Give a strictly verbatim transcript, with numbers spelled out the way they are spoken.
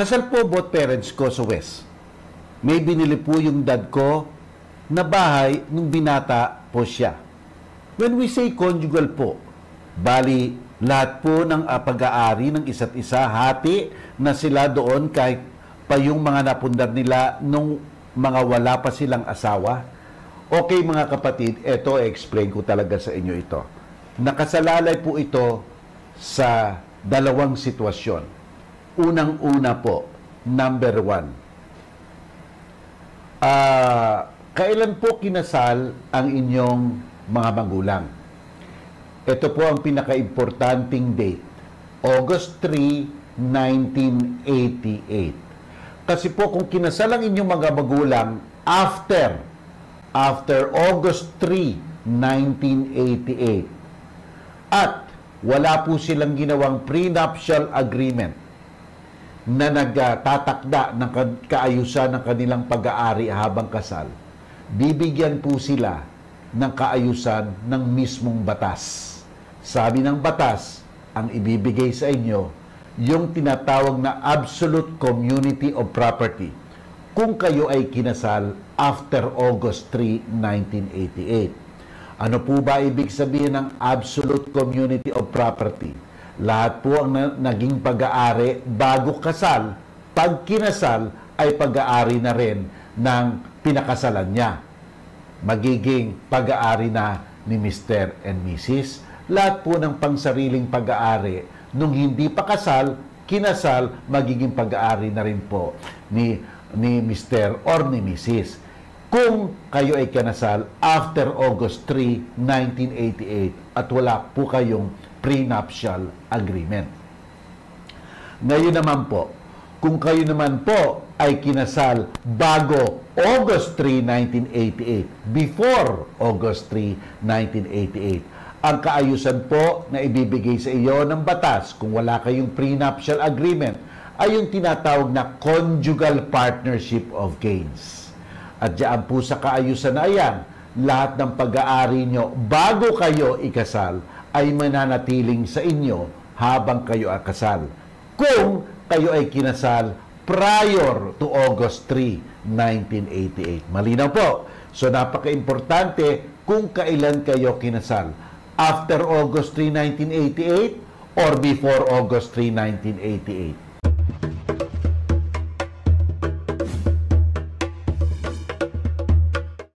Kasal po both parents ko sa West. May binili po yung dad ko na bahay nung binata po siya. When we say conjugal po, bali lahat po ng uh, pag-aari ng isa't isa, hati na sila doon kahit pa yung mga napundar nila nung mga wala pa silang asawa. Okay mga kapatid, eto explain ko talaga sa inyo ito. Nakasalalay po ito sa dalawang sitwasyon. Unang-una po, number one, uh, kailan po kinasal ang inyong mga magulang? Ito po ang pinaka-importanting date, August third, nineteen eighty-eight. Kasi po kung kinasal ang inyong mga magulang after, after August third, nineteen eighty-eight, at wala po silang ginawang prenuptial agreement na nagtatakda ng kaayusan ng kanilang pag-aari habang kasal, bibigyan po sila ng kaayusan ng mismong batas. Sabi ng batas, ang ibibigay sa inyo, yung tinatawag na absolute community of property kung kayo ay kinasal after August third, nineteen eighty-eight. Ano po ba ibig sabihin ng absolute community of property? Lahat po ang na naging pag-aari bago kasal, pag kinasal ay pag-aari na rin ng pinakasalan niya. Magiging pag-aari na ni Mister and Missus Lahat po ng pangsariling pag-aari nung hindi pa kasal, kinasal, magiging pag-aari na rin po ni, ni Mister or ni Missus Kung kayo ay kinasal after August third, nineteen eighty-eight at wala po kayong prenuptial agreement. Ngayon naman po, kung kayo naman po ay kinasal bago August third, nineteen eighty-eight, before August third, nineteen eighty-eight, ang kaayusan po na ibibigay sa iyo ng batas kung wala kayong prenuptial agreement ay yung tinatawag na conjugal partnership of gains. At diyan po sa kaayusan na yan, lahat ng pag-aari nyo bago kayo ikasal ay mananatiling sa inyo habang kayo ay kasal. Kung kayo ay kinasal prior to August third, nineteen eighty-eight. Malinaw po. So napaka-importante kung kailan kayo kinasal. After August third, nineteen eighty-eight or before August third, nineteen eighty-eight.